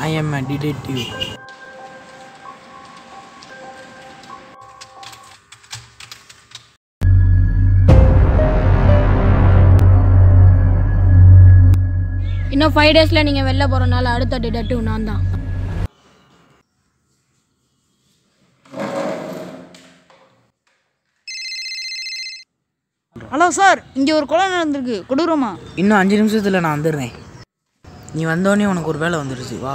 I am a detective. இன்னும் 5 daysல நீங்கள் வெளில போகிறனால அடுத்த டிடெக்டிவ் நான் தான். ஹலோ சார், இங்கே ஒரு கொலை நடந்திருக்கு, கொடூரமா. இன்னும் 5 நிமிஷத்தில் நான் வந்துடுறேன். நீ வந்தோடனே உனக்கு ஒரு வேலை வந்துடுச்சு, வா.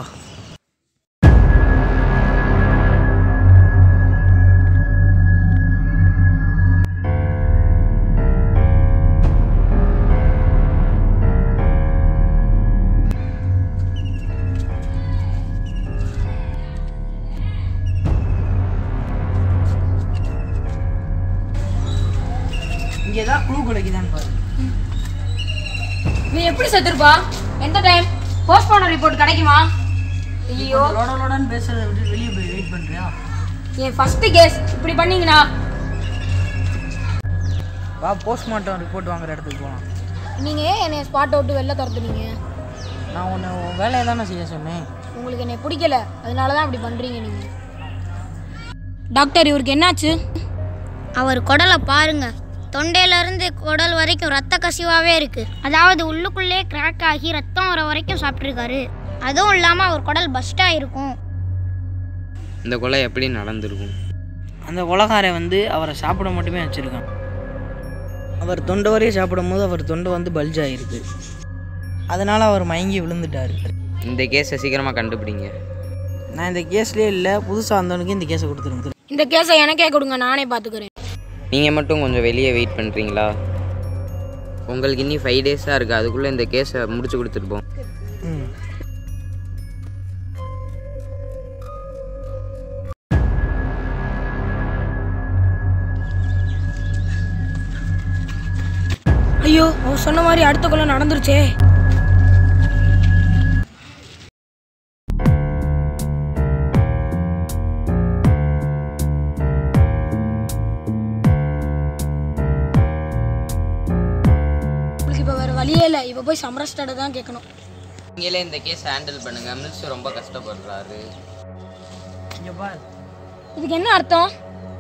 இங்கே ஏதாவது க்ளூ கிடைக்குதான்னு பாரு. நீ எப்படி செத்துருப்பா? எந்த டைம்? போஸ்ட்மார்ட்டம் ரிப்போர்ட் கிடைக்குமா? ஐயோ, லோடன்னு பேசுறதை விட்டு வெளியே போய் வெயிட் பண்ணுறியா? என் ஃபர்ஸ்ட் கேஸ் இப்படி பண்ணீங்கண்ணா. வா, போஸ்ட்மார்ட்டம் ரிப்போர்ட் வாங்குற இடத்துக்கு போகலாம். நீங்கள் ஏன் என்னை ஸ்பாட் அவுட்டு வெளில துரத்துனீங்க? நான் உன்னை வேலையை தானே செய்ய சொன்னேன். உங்களுக்கு என்னை பிடிக்கல, அதனால தான் அப்படி பண்ணுறீங்க நீங்கள். டாக்டர், இவருக்கு என்னாச்சு? அவர் குடலை பாருங்க, தொண்டையிலேருந்து குடல் வரைக்கும் ரத்த கசிவாகவே இருக்குது. அதாவது உள்ளுக்குள்ளே கிராக் ஆகி ரத்தம் வர வரைக்கும் சாப்பிட்ருக்காரு. அதுவும் இல்லாமல் அவர் குடல் பஸ்டாக இருக்கும். இந்த கொலை எப்படி நடந்திருக்கும்? அந்த கொலைகாரன் அவரை சாப்பிட மட்டுமே வச்சுருக்கான். அவர் தொண்டை வரையும் சாப்பிடும் போது அவர் தொண்டை பல்ஜ் ஆகிருக்கு. அதனால் அவர் மயங்கி விழுந்துட்டார். இந்த கேஸை சீக்கிரமாக கண்டுபிடிங்க. நான் இந்த கேஸ்லேயே இல்லை, புதுசாக வந்தவனுக்கு இந்த கேஸை கொடுத்துருங்க. இந்த கேஸை எனக்கே கொடுங்க, நானே பார்த்துக்கிறேன். நீங்கள் மட்டும் கொஞ்சம் வெளியே வெயிட் பண்ணுறீங்களா? உங்களுக்கு இன்னும் 5 days தான் இருக்குது, அதுக்குள்ளே இந்த கேஸை முடிச்சு கொடுத்துருப்போம். ஐயோ, அவன் சொன்ன மாதிரி அடுத்த கொலை நடந்துருச்சே. வழியே இல்லை, இப்போ போய் சம்ரஸ்டட தான் கேட்கணும். நீங்களே இந்த கேஸ் ஹேண்டில் பண்ணுங்க, மில்ஸ் ரொம்ப கஷ்டப்படுறாரு. இதுக்கு என்ன அர்த்தம்?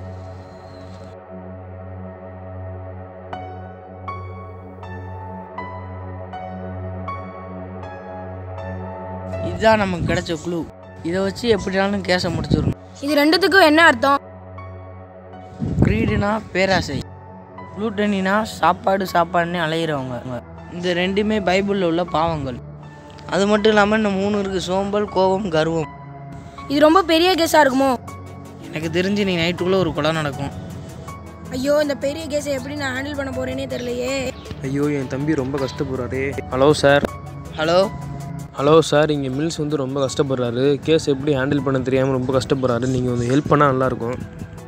இதுதான் நமக்கு கிடைச்ச க்ளூ. இதை வச்சு எப்படினாலும் கேஸை முடிச்சிடணும். இது ரெண்டுத்துக்கும் என்ன அர்த்தம்? க்ரீடுனா பேராசை, குளூட்டனினா சாப்பாடுன்னு அலையிறவங்க. இந்த ரெண்டுமே பைபிளில் உள்ள பாவங்கள். அது மட்டும் இல்லாமல் இந்த 3 இருக்குது, சோம்பல், கோபம், கர்வம். இது ரொம்ப பெரிய கேஸாக இருக்குமோ? எனக்கு தெரிஞ்சு நீ நைட்டுக்குள்ளே ஒரு கொலை நடக்கும். ஐயோ, இந்த பெரிய கேஸை எப்படி நான் ஹேண்டில் பண்ண போகிறேனே தெரியலையே. ஐயோ, என் தம்பி ரொம்ப கஷ்டப்படுறாரு. Hello sir. ஹலோ சார், இங்கே மில்ஸ் ரொம்ப கஷ்டப்படுறாரு. கேஸ் எப்படி ஹேண்டில் பண்ண தெரியாமல் ரொம்ப கஷ்டப்படுறாரு. நீங்கள் ஹெல்ப் பண்ணால் நல்லாயிருக்கும்.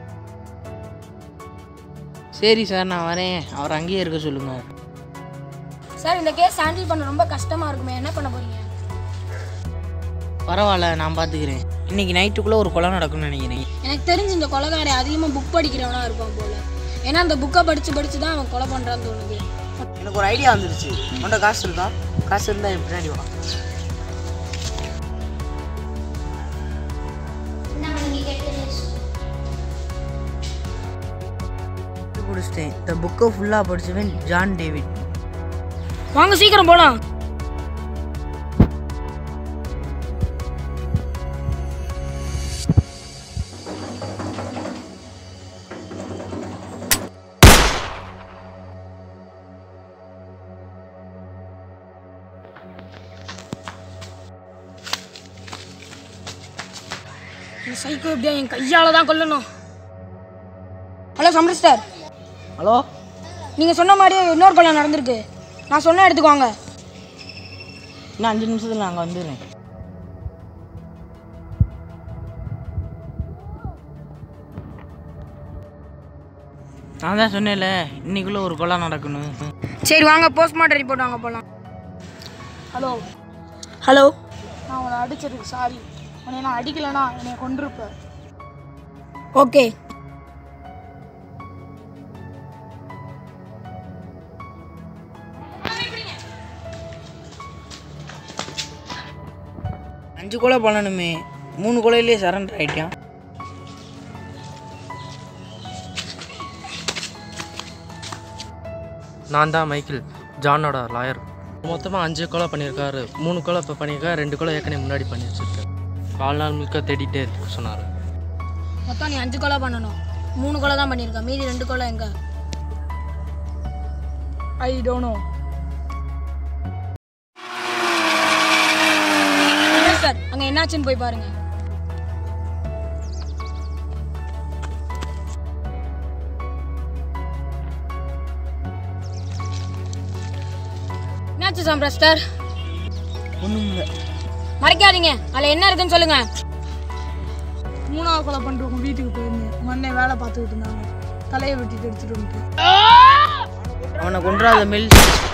சரி சார், நான் வரேன். அவர் அங்கேயே இருக்க சொல்லுங்கள். சார், இந்த கேஸ் ஹேண்டில் பண்ண ரொம்ப கஷ்டமாக இருக்குமே, என்ன பண்ண போறீங்க? பரவாயில்ல, நான் பார்த்துக்கிறேன். இன்னைக்கு நைட்டுக்குள்ளே ஒரு கொலை நடக்கும்னு நினைக்கிறேன். எனக்கு தெரிஞ்சு இந்த கொலைகாரன் அதிகமாக புக் படிக்கிறவனா இருப்பான் போல. ஏன்னா அந்த புக்கை படித்து தான் அவன் கொலை பண்ணுறான்னு தோணுது. எனக்கு ஒரு ஐடியா வந்துருச்சு. உன்கிட்ட காசு இருக்கா? காசு இருந்தால் என் பின்னாடி வா. முடிச்சிட்டேன். இந்த புக்கை ஃபுல்லாக படிச்சவன் ஜான் டேவிட். வாங்க சீக்கிரம் போலாம். சைக்கோ எப்படியா என் கையால தான் கொல்லணும். ஹலோ சம்ரிஸ்டர். ஹலோ, நீங்கள் சொன்ன மாதிரியே இன்னொரு கொலை நடந்திருக்கு. நான் சொன்ன இடத்துக்கு வாங்க. இன்னும் 5 நிமிஷத்தில் நாங்கள் வந்துடுறேன். நான் தான் சொன்னேன்ல, இன்னைக்குள்ளே ஒரு கொலை நடக்கணும். சரி வாங்க, போஸ்ட்மார்ட்டம் ரிப்போர்ட் வாங்க போகலாம். ஹலோ. நான் உன்னை அடிச்சதுக்கு சாரி. உன்னை நான் அடிக்கலைன்னா என்னை கொண்டிருப்பேன். ஓகே. 5 கொலை பண்ணணுமே, 3 கொலையிலே சரண்டர் ஆகிட்டான். நான் தான் மைக்கேல், ஜானோட லாயர். மொத்தமாக 5 கொலை பண்ணியிருக்காரு. 3 கொலை இப்போ பண்ணியிருக்காரு, 2 கொலை ஏற்கனவே முன்னாடி பண்ணி வச்சுருக்காரு. 4 நாள் முழுக்க தேடிட்டே இருக்கு சொன்னார். மொத்தம் நீ 5 கொலை பண்ணணும், 3 கொலை தான் பண்ணியிருக்க, மீதி 2 கொலை எங்க? I don't know sir. அங்கே என்னாச்சுன்னு போய் பாருங்க. என்னாச்சு சாம்பிரஸ்டர்? ஒன்றும் இல்லை. மறைக்காதீங்க, அதில் என்ன இருக்குன்னு சொல்லுங்க. 3ஆவது கொலை பண்ணிட்டு உங்கள் வீட்டுக்கு போயிருந்தேன். உங்கள் அண்ணன் வேலை பார்த்துக்கிட்டு இருந்தாங்க, தலையை வெட்டிட்டு எடுத்துட்டு வந்துட்டு. அவனை கொன்றாத மில்